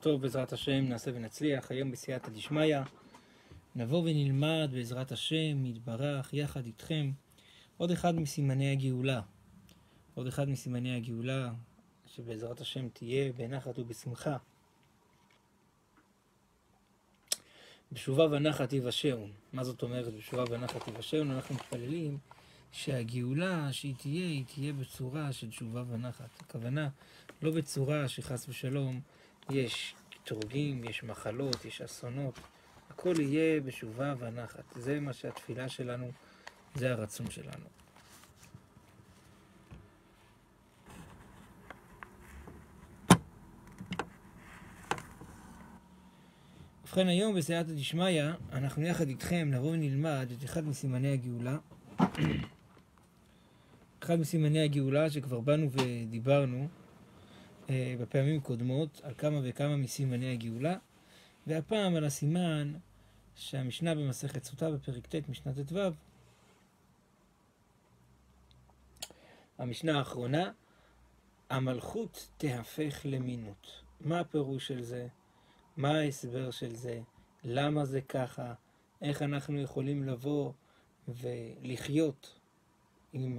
טוב, בעזרת השם נעשה ונצליח. היום בסייעתא דשמיא נבוא ונלמד בעזרת השם יתברך יחד איתכם עוד אחד מסימני הגאולה. עוד אחד מסימני הגאולה שבעזרת השם תהיה בנחת ובשמחה. בשובה ונחת יבשעון. מה זאת אומרת בשובה ונחת יבשעון? אנחנו מתפללים שהגאולה שהיא תהיה בצורה של תשובה ונחת. הכוונה לא בצורה שחס ושלום יש קטרוגים, יש מחלות, יש אסונות. הכל יהיה בשובה ונחת. זה מה שהתפילה שלנו, זה הרצון שלנו. ובכן היום בסייעתא דשמיא אנחנו יחד איתכם נבוא ונלמד את אחד מסימני הגאולה. אחד מסימני הגאולה שכבר באנו ודיברנו בפעמים קודמות על כמה וכמה מסימני הגאולה, והפעם על הסימן שהמשנה במסכת סוטה בפרק ט' משנה ט"ו, המשנה האחרונה, המלכות תהפך למינות. מה הפירוש של זה? מה ההסבר של זה? למה זה ככה? איך אנחנו יכולים לבוא ולחיות עם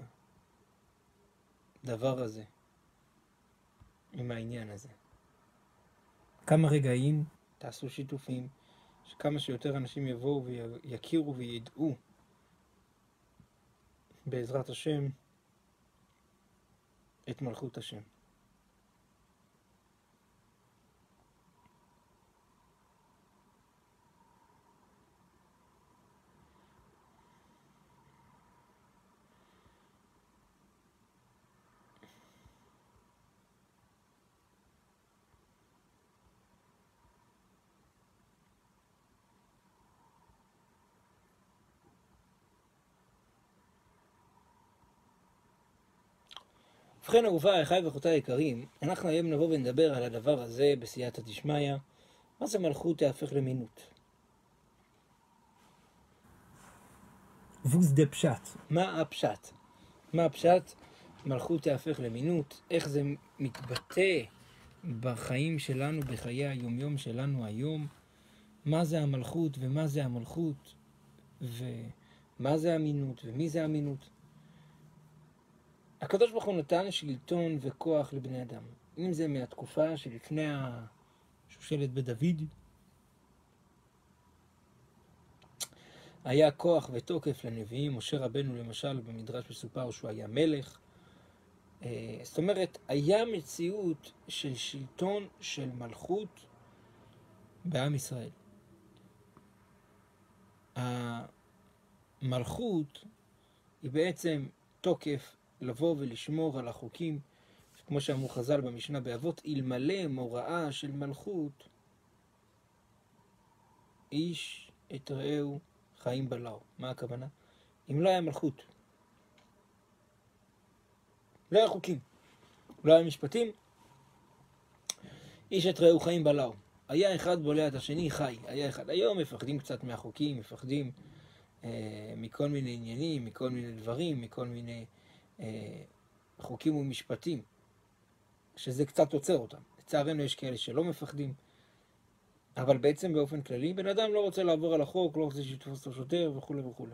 הדבר הזה, עם העניין הזה? כמה רגעים תעשו שיתופים, שכמה שיותר אנשים יבואו ויכירו וידעו בעזרת השם את מלכות השם. ובכן אהובה, אחיי ואחיותיי היקרים, אנחנו היום נבוא ונדבר על הדבר הזה בסייעתא דשמיא. מה זה מלכות תהפך למינות? ווז דה פשט. מה הפשט? מה הפשט? מלכות תהפך למינות. איך זה מתבטא בחיים שלנו, בחיי היומיום שלנו היום? מה זה המלכות ומה זה המלכות? ומה זה המינות ומי זה המינות? הקדוש ברוך הוא נתן שלטון וכוח לבני אדם. אם זה מהתקופה שלפני השושלת בדוד, היה כוח ותוקף לנביאים. משה רבנו למשל במדרש מסופר שהוא היה מלך. זאת אומרת, היה מציאות של שלטון של מלכות בעם ישראל. המלכות היא בעצם תוקף לבוא ולשמור על החוקים, כמו שאמרו חז"ל במשנה באבות, אלמלא מוראה של מלכות, איש את רעהו חיים בלעו. מה הכוונה? אם לא היה מלכות, לא היה חוקים, לא היה משפטים, איש את רעהו חיים בלעו. היה אחד בולע את השני, חי. היה אחד. היום מפחדים קצת מהחוקים, מפחדים מכל מיני עניינים, מכל מיני דברים, מכל מיני חוקים ומשפטים, שזה קצת עוצר אותם. לצערנו יש כאלה שלא מפחדים, אבל בעצם באופן כללי, בן אדם לא רוצה לעבור על החוק, לא רוצה שיתפוס אותו שוטר וכו' וכו'.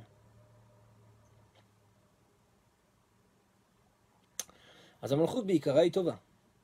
אז המלכות בעיקרה היא טובה.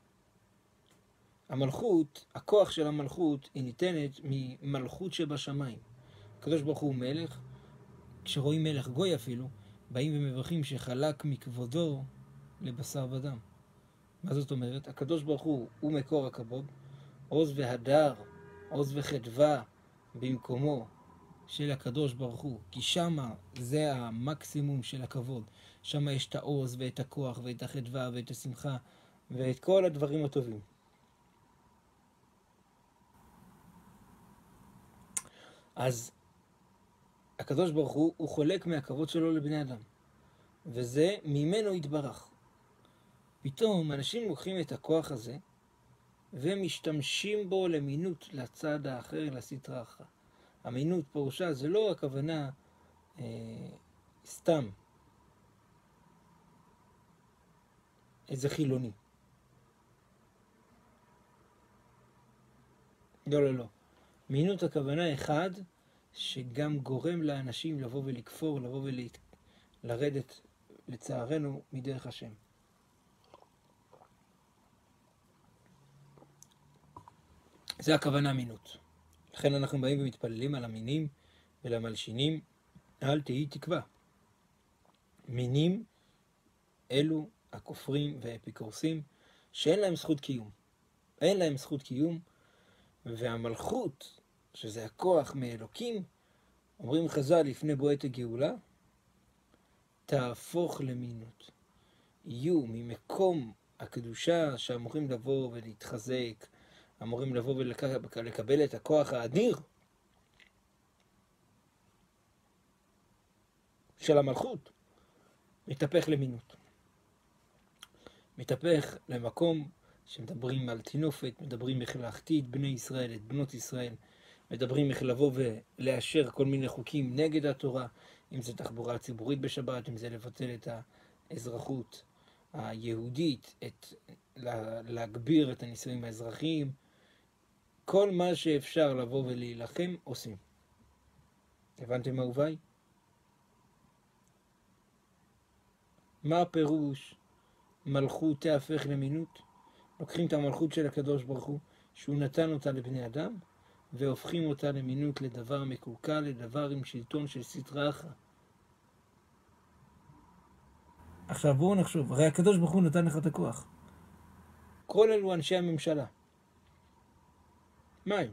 המלכות, הכוח של המלכות היא ניתנת ממלכות שבשמיים. הקדוש ברוך הוא מלך, כשרואים מלך גוי אפילו, באים ומברכים שחלק מכבודו לבשר ודם. מה זאת אומרת? הקדוש ברוך הוא מקור הכבוד, עוז והדר, עוז וחדווה במקומו של הקדוש ברוך הוא, כי שמה זה המקסימום של הכבוד. שמה יש את העוז ואת הכוח ואת החדווה ואת השמחה ואת כל הדברים הטובים. אז הקדוש ברוך הוא חולק מהכבוד שלו לבני אדם, וזה ממנו יתברך. פתאום אנשים לוקחים את הכוח הזה ומשתמשים בו למינות, לצד האחר, לסטרה אחר. המינות פירושה זה לא הכוונה סתם איזה חילוני. לא, לא, לא. מינות הכוונה אחד שגם גורם לאנשים לבוא ולכפור, לבוא ולרדת, לצערנו, מדרך השם. זה הכוונה מינות. לכן אנחנו באים ומתפללים על המינים ולמלשינים, אל תהי תקווה. מינים אלו הכופרים והאפיקורסים שאין להם זכות קיום. אין להם זכות קיום, והמלכות, שזה הכוח מאלוקים, אומרים חז"ל לפני בואת הגאולה, תהפוך למינות. יהיו ממקום הקדושה שאמורים לבוא ולהתחזק, אמורים לבוא ולקבל את הכוח האדיר של המלכות, מתהפך למינות. מתהפך למקום שמדברים על תינופת, מדברים איך להחטיא את בני ישראל, את בנות ישראל, מדברים איך לבוא ולאשר כל מיני חוקים נגד התורה, אם זה תחבורה ציבורית בשבת, אם זה לבטל את האזרחות היהודית, להגביר את הנישואים האזרחיים, כל מה שאפשר לבוא ולהילחם עושים. הבנתם אהוביי? מה הפירוש מלכות תהפך למינות? לוקחים את המלכות של הקדוש ברוך הוא, שהוא נתן אותה לבני אדם, והופכים אותה למינות, לדבר מקולקל, לדבר עם שלטון של סטרא אחרא. עכשיו בואו נחשוב, הרי הקדוש ברוך הוא נתן לך את הכוח. כל אלו אנשי הממשלה. מה הם?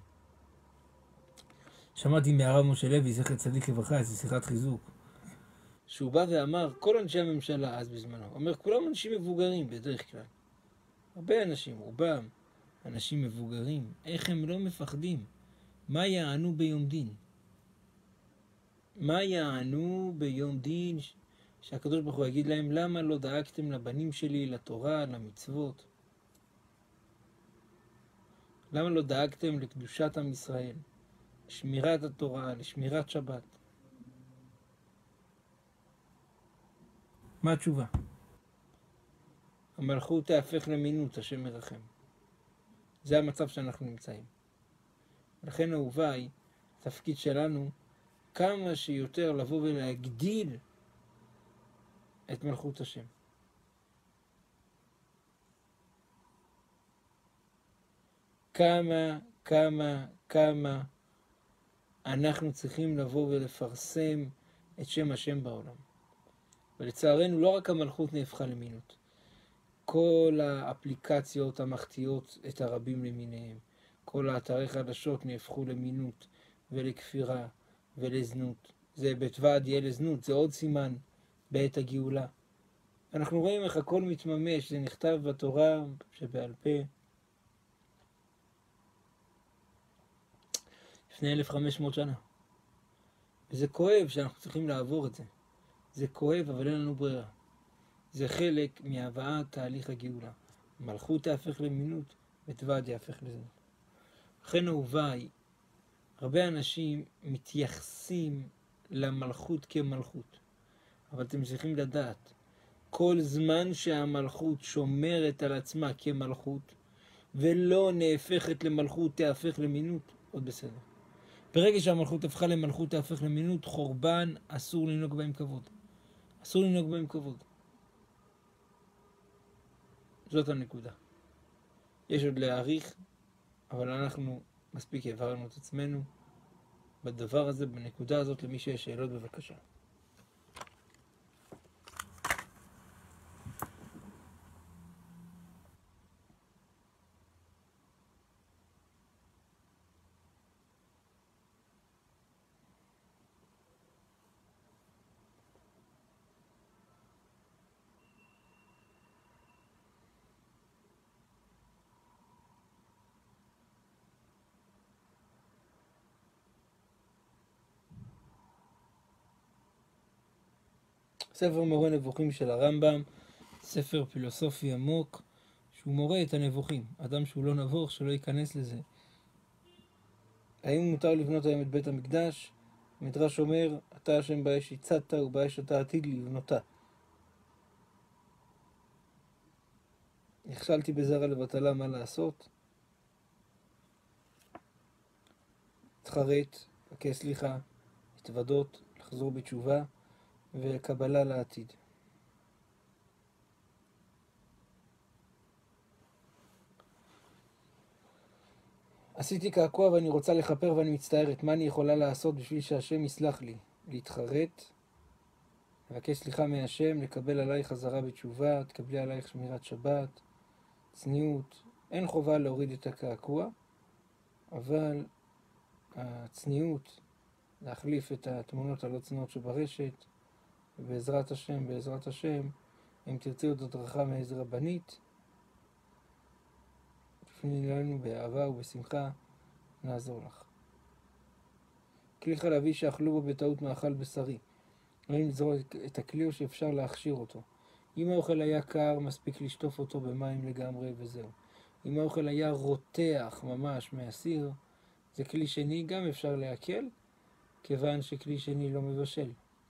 שמעתי מהרב משה לוי, זכר צדיק לברכה, איזו שיחת חיזוק, שהוא בא ואמר, כל אנשי הממשלה אז בזמנו, אומר, כולם אנשים מבוגרים בדרך כלל. הרבה אנשים, רובם, אנשים מבוגרים, איך הם לא מפחדים? מה יענו ביום דין? מה יענו ביום דין שהקדוש ברוך הוא יגיד להם, למה לא דאגתם לבנים שלי, לתורה, למצוות? למה לא דאגתם לקדושת עם ישראל, לשמירת התורה, לשמירת שבת? מה התשובה? המלכות תהפך למינות, השם מרחם. זה המצב שאנחנו נמצאים. לכן אהוביי, התפקיד שלנו כמה שיותר לבוא ולהגדיל את מלכות השם. כמה אנחנו צריכים לבוא ולפרסם את שם השם בעולם. ולצערנו לא רק המלכות נהפכה למינות. כל האפליקציות המחטיאות את הרבים למיניהם, כל האתרי חדשות נהפכו למינות ולכפירה ולזנות. זה בית ועד יהיה לזנות, זה עוד סימן בעת הגאולה. אנחנו רואים איך הכל מתממש, זה נכתב בתורה שבעל פה לפני 1500 שנה. וזה כואב שאנחנו צריכים לעבור את זה. זה כואב, אבל אין לנו ברירה. זה חלק מהבאת תהליך הגאולה. מלכות תהפך למינות, בית ועד יהפך לזנות. לכן אהוביי, הרבה אנשים מתייחסים למלכות כמלכות. אבל אתם צריכים לדעת, כל זמן שהמלכות שומרת על עצמה כמלכות, ולא נהפכת למלכות תהפך למינות, עוד בסדר. ברגע שהמלכות הפכה למלכות תהפך למינות, חורבן, אסור לנהוג בהם כבוד. אסור לנהוג בהם כבוד. זאת הנקודה. יש עוד להעריך, אבל אנחנו מספיק העברנו את עצמנו בדבר הזה, בנקודה הזאת. למי שיש שאלות, בבקשה. ספר מורה נבוכים של הרמב"ם, ספר פילוסופי עמוק, שהוא מורה את הנבוכים. אדם שהוא לא נבוך, שלא ייכנס לזה. האם מותר לבנות היום את בית המקדש? המדרש אומר, אתה השם באש הצדת ובאש אתה עתיד לבנותה. נכשלתי בזרע לבטלה, מה לעשות? להתחרט, לבקש סליחה, להתוודות, לחזור בתשובה וקבלה לעתיד. עשיתי קעקוע ואני רוצה לכפר ואני מצטערת. מה אני יכולה לעשות בשביל שהשם יסלח לי? להתחרט, לבקש סליחה מהשם, לקבל עליי חזרה בתשובה, תקבלי עלייך שמירת שבת, צניעות. אין חובה להוריד את הקעקוע, אבל הצניעות, להחליף את התמונות הלא צנועות שברשת, ובעזרת השם, אם תרצי עוד הדרכה מאיזה רבנית, תפני לנו באהבה ובשמחה, נעזור לך. כלי חלבי שאכלו בו בטעות מאכל בשרי. ראים לזרוק את הכלי או שאפשר להכשיר אותו. אם האוכל היה קר, מספיק לשטוף אותו במים לגמרי וזהו. אם האוכל היה רותח ממש מהסיר, זה כלי שני, גם אפשר להקל, כיוון שכלי שני לא מבשל.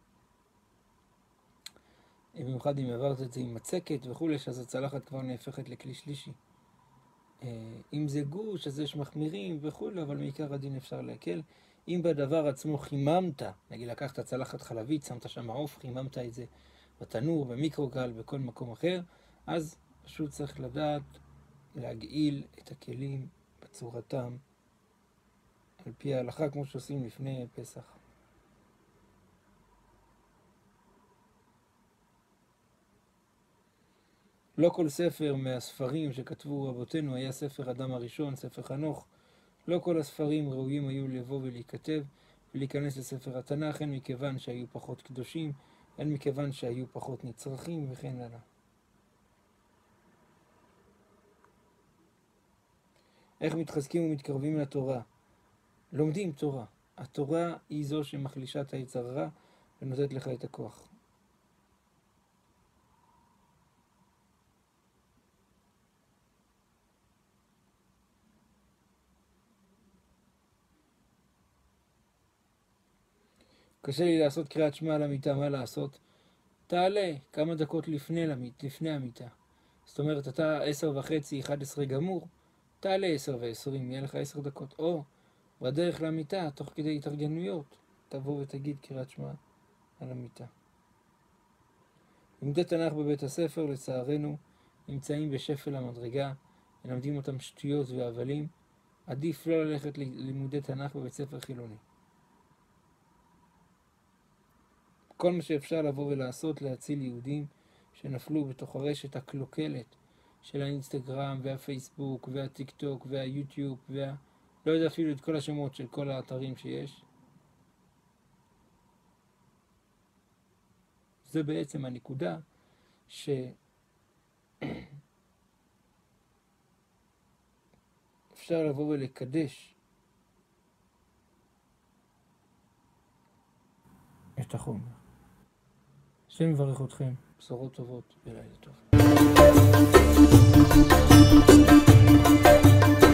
במיוחד אם עברת את זה עם מצקת וכו', אז הצלחת כבר נהפכת לכלי שלישי. אם זה גוש, אז יש מחמירים וכו', אבל מעיקר הדין אפשר להקל. אם בדבר עצמו חיממת, נגיד לקחת צלחת חלבית, שמת שם עוף, חיממת את זה בתנור, במיקרוגל, בכל מקום אחר, אז פשוט צריך לדעת להגעיל את הכלים בצורתם, על פי ההלכה, כמו שעושים לפני פסח. לא כל ספר מהספרים שכתבו רבותינו היה ספר אדם הראשון, ספר חנוך. לא כל הספרים ראויים היו לבוא ולהיכתב ולהיכנס לספר התנ"ך, הן מכיוון שהיו פחות קדושים, הן מכיוון שהיו פחות נצרכים וכן הלאה. איך מתחזקים ומתקרבים לתורה? לומדים תורה. התורה היא זו שמחלישה את היצר הרע ונותנת לך את הכוח. קשה לי לעשות קריאת שמע על המיטה, מה לעשות? תעלה כמה דקות לפני המיטה. זאת אומרת, אתה 10:30, 11 גמור, תעלה 10:20, יהיה לך 10 דקות. או בדרך למיטה, תוך כדי התארגנויות, תבוא ותגיד קריאת שמע על המיטה. לימודי תנ"ך בבית הספר, לצערנו, נמצאים בשפל המדרגה, מלמדים אותם שטויות והבלים. עדיף לא ללכת ללימודי תנ"ך בבית ספר חילוני. כל מה שאפשר לבוא ולעשות להציל יהודים שנפלו בתוך הרשת הקלוקלת של האינסטגרם והפייסבוק והטיק טוק והיוטיוב לא יודע אפילו את כל השמות של כל האתרים שיש. זה בעצם הנקודה שאפשר לבוא ולקדש את החומר. השם יברך אתכם, בשורות טובות ולילה טוב.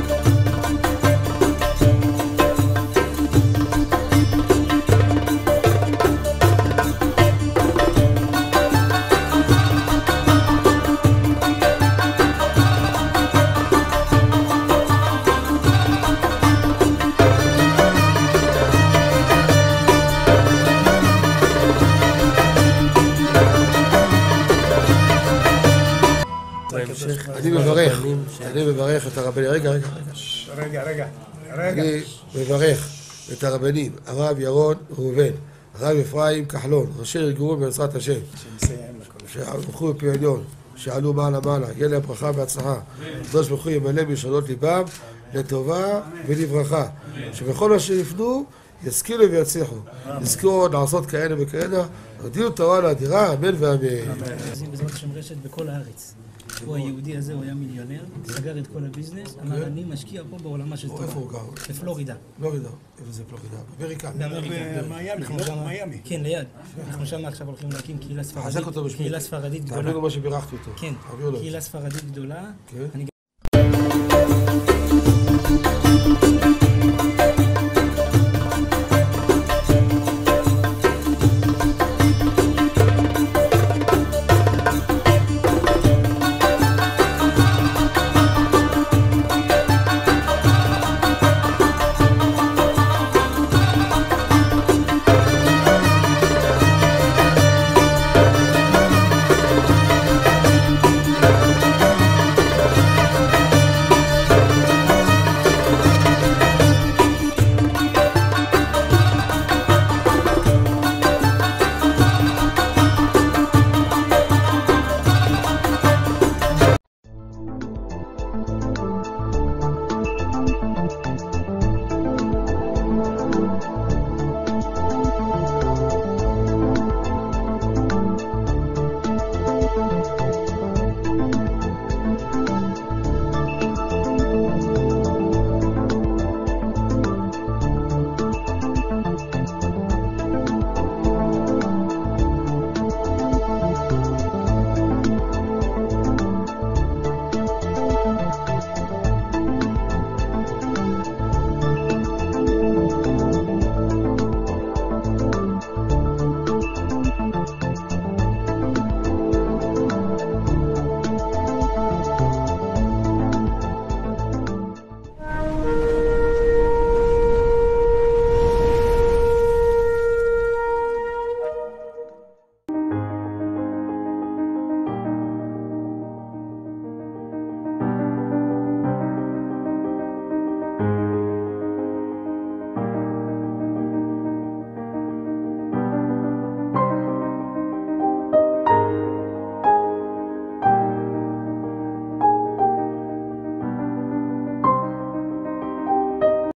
אני מברך את הרבנים, רגע. אני מברך את הרבנים, הרב ירון ראובן, הרב אפרים כחלון, ראשי ארגון בעזרת השם, שהלכו בפי עליון, שעלו מעלה, יהיה להם ברכה והצלחה, הקדוש ברוך הוא ימלא בישועות ליבם לטובה ולברכה, שבכל מה שיפנו ישכילו ויצליחו, יזכרו לעשות כאלה וכאלה, הודיעו תורה לאדירה, אמן ואמן. בעזרת השם רשת בכל הארץ. הוא היהודי הזה, הוא היה מיליונר, סגר את כל הביזנס, אמר אני משקיע פה בעולמה של תורה. איפה הוא גר? בפלורידה. פלורידה, איפה זה פלורידה? באמריקה. במיימי. כן, ליד. אנחנו שם עכשיו הולכים להקים קהילה ספרדית גדולה. תעבירו מה שבירכתי אותו. כן, קהילה ספרדית גדולה.